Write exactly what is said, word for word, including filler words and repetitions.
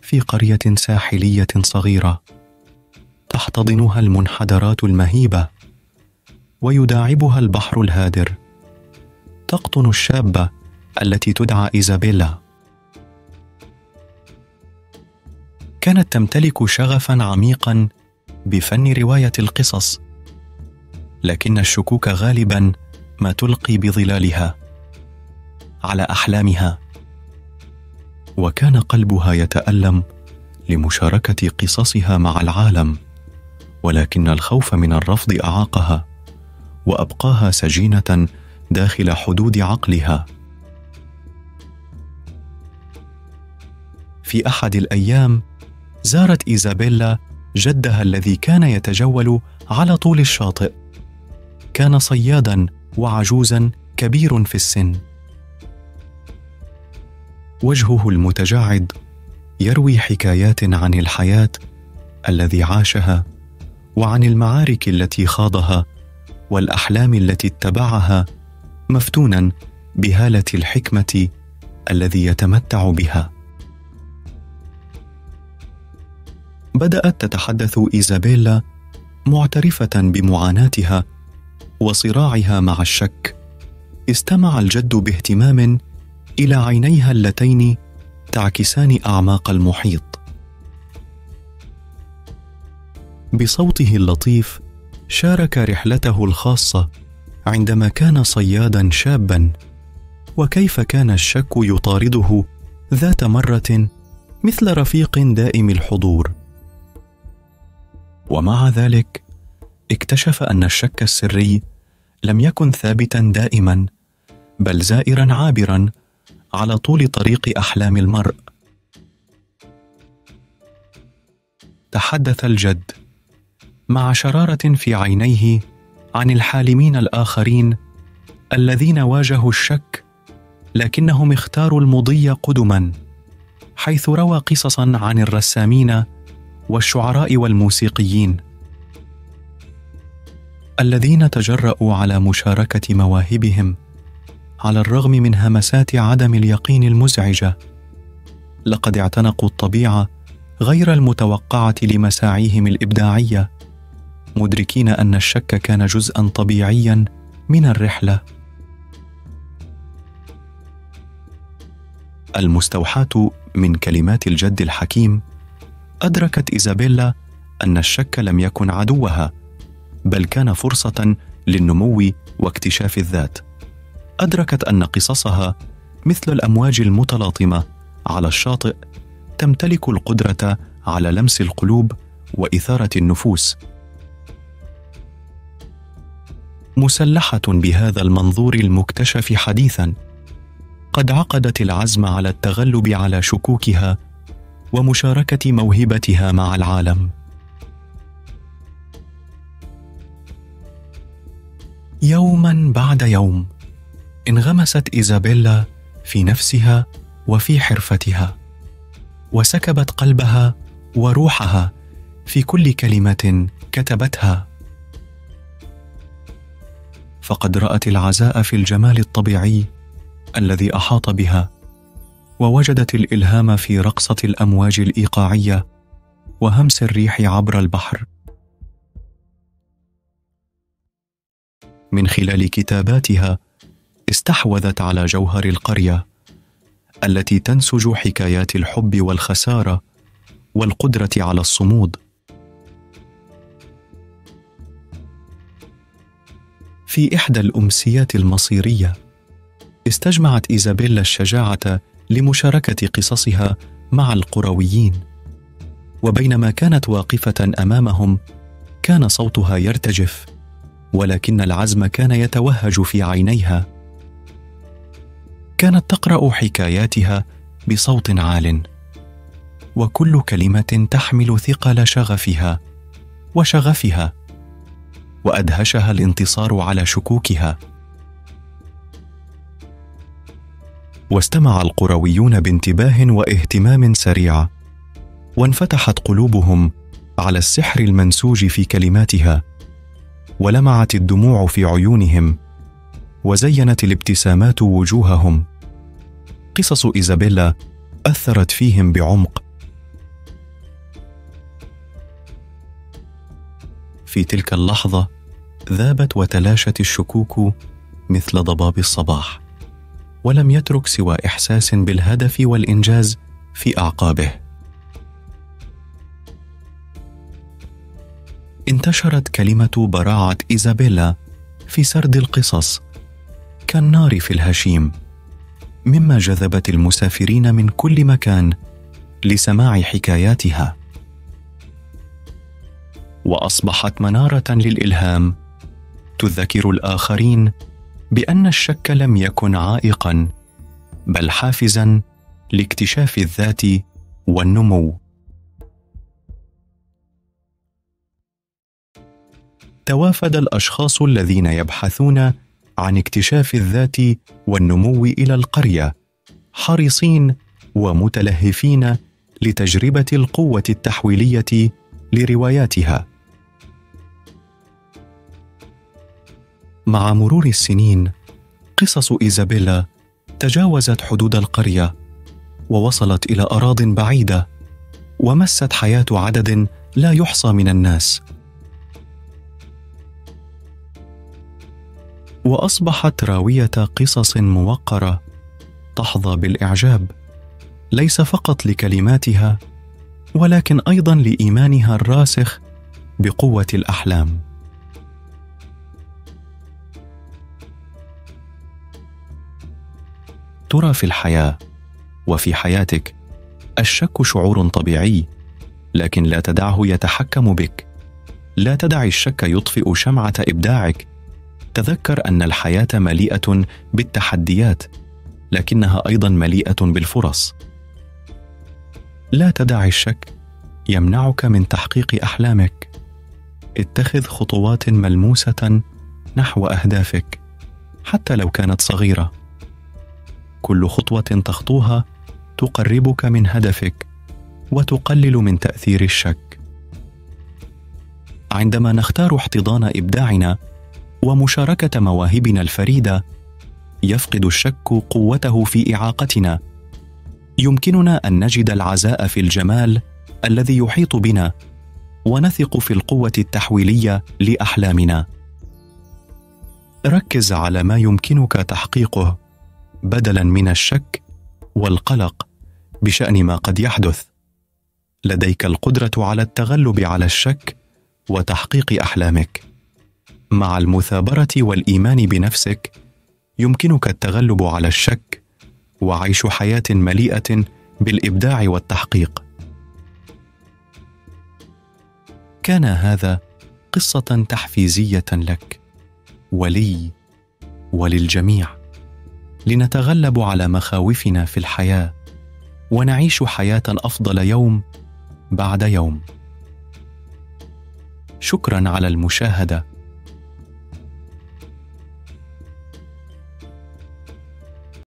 في قرية ساحلية صغيرة تحتضنها المنحدرات المهيبة ويداعبها البحر الهادر. تقطن الشابة التي تدعى إيزابيلا. كانت تمتلك شغفا عميقا بفن رواية القصص، لكن الشكوك غالبا ما تلقي بظلالها على أحلامها، وكان قلبها يتألم لمشاركة قصصها مع العالم، ولكن الخوف من الرفض أعاقها وأبقاها سجينة داخل حدود عقلها. في أحد الأيام زارت إيزابيلا جدها الذي كان يتجول على طول الشاطئ. كان صياداً وعجوزاً كبير في السن، وجهه المتجعد يروي حكايات عن الحياة الذي عاشها وعن المعارك التي خاضها والأحلام التي اتبعها، مفتوناً بهالة الحكمة الذي يتمتع بها. بدأت تتحدث إيزابيلا معترفة بمعاناتها وصراعها مع الشك. استمع الجد باهتمام إلى عينيها اللتين تعكسان أعماق المحيط. بصوته اللطيف شارك رحلته الخاصة عندما كان صياداً شاباً، وكيف كان الشك يطارده ذات مرة مثل رفيق دائم الحضور. ومع ذلك اكتشف أن الشك السري لم يكن ثابتاً دائماً، بل زائراً عابراً على طول طريق أحلام المرء. تحدث الجد مع شرارة في عينيه عن الحالمين الآخرين الذين واجهوا الشك لكنهم اختاروا المضي قدماً، حيث روى قصصاً عن الرسامين والشعراء والموسيقيين الذين تجرؤوا على مشاركة مواهبهم على الرغم من همسات عدم اليقين المزعجة. لقد اعتنقوا الطبيعة غير المتوقعة لمساعيهم الإبداعية، مدركين أن الشك كان جزءاً طبيعياً من الرحلة. المستوحاة من كلمات الجد الحكيم، أدركت إيزابيلا أن الشك لم يكن عدوها، بل كان فرصة للنمو واكتشاف الذات. أدركت أن قصصها مثل الأمواج المتلاطمة على الشاطئ، تمتلك القدرة على لمس القلوب وإثارة النفوس. مسلحة بهذا المنظور المكتشف حديثاً، قد عقدت العزم على التغلب على شكوكها ومشاركة موهبتها مع العالم. يوماً بعد يوم انغمست إيزابيلا في نفسها وفي حرفتها، وسكبت قلبها وروحها في كل كلمة كتبتها. فقد رأت العزاء في الجمال الطبيعي الذي أحاط بها، ووجدت الإلهام في رقصة الأمواج الإيقاعية وهمس الريح عبر البحر. من خلال كتاباتها استحوذت على جوهر القرية التي تنسج حكايات الحب والخسارة والقدرة على الصمود. في إحدى الأمسيات المصيرية استجمعت إيزابيلا الشجاعة لمشاركة قصصها مع القرويين، وبينما كانت واقفة أمامهم كان صوتها يرتجف، ولكن العزم كان يتوهج في عينيها. كانت تقرأ حكاياتها بصوت عال، وكل كلمة تحمل ثقل شغفها وشغفها، وأدهشها الانتصار على شكوكها. واستمع القرويون بانتباه واهتمام سريع، وانفتحت قلوبهم على السحر المنسوج في كلماتها، ولمعت الدموع في عيونهم، وزينت الابتسامات وجوههم. قصص إيزابيلا أثرت فيهم بعمق، في تلك اللحظة ذابت وتلاشت الشكوك مثل ضباب الصباح، ولم يترك سوى إحساس بالهدف والإنجاز في أعقابه. انتشرت كلمة براعة إيزابيلا في سرد القصص كالنار في الهشيم، مما جذبت المسافرين من كل مكان لسماع حكاياتها، وأصبحت منارة للإلهام تذكر الآخرين بأن الشك لم يكن عائقاً بل حافزاً لاكتشاف الذات والنمو. توافد الأشخاص الذين يبحثون عن اكتشاف الذات والنمو إلى القرية، حريصين ومتلهفين لتجربة القوة التحويلية لرواياتها. مع مرور السنين قصص إيزابيلا تجاوزت حدود القرية ووصلت إلى أراضٍ بعيدة، ومست حياة عدد لا يحصى من الناس، وأصبحت راوية قصص موقرة تحظى بالإعجاب، ليس فقط لكلماتها ولكن أيضاً لإيمانها الراسخ بقوة الأحلام. ترى في الحياة وفي حياتك الشك شعور طبيعي، لكن لا تدعه يتحكم بك. لا تدع الشك يطفئ شمعة إبداعك. تذكر أن الحياة مليئة بالتحديات، لكنها أيضاً مليئة بالفرص. لا تدع الشك يمنعك من تحقيق أحلامك. اتخذ خطوات ملموسة نحو أهدافك حتى لو كانت صغيرة. كل خطوة تخطوها تقربك من هدفك وتقلل من تأثير الشك. عندما نختار احتضان إبداعنا ومشاركة مواهبنا الفريدة، يفقد الشك قوته في إعاقتنا. يمكننا أن نجد العزاء في الجمال الذي يحيط بنا، ونثق في القوة التحويلية لأحلامنا. ركز على ما يمكنك تحقيقه بدلاً من الشك والقلق بشأن ما قد يحدث. لديك القدرة على التغلب على الشك وتحقيق أحلامك. مع المثابرة والإيمان بنفسك يمكنك التغلب على الشك وعيش حياة مليئة بالإبداع والتحقيق. كان هذا قصة تحفيزية لك ولي وللجميع، لنتغلب على مخاوفنا في الحياة ونعيش حياة أفضل يوم بعد يوم. شكراً على المشاهدة،